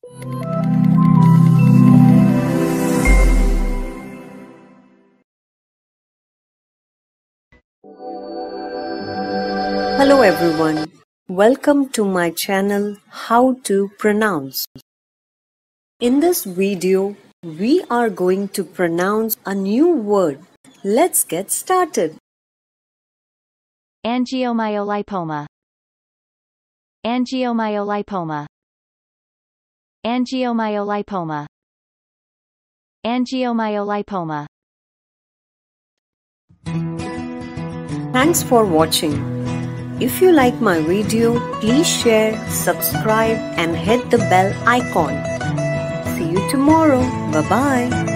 Hello everyone, welcome to my channel How to Pronounce. In this video, we are going to pronounce a new word. Let's get started. Angiomyolipoma. Angiomyolipoma. Angiomyolipoma. Angiomyolipoma. Thanks for watching. If you like my video, please share, subscribe and hit the bell icon. See you tomorrow. Bye-bye.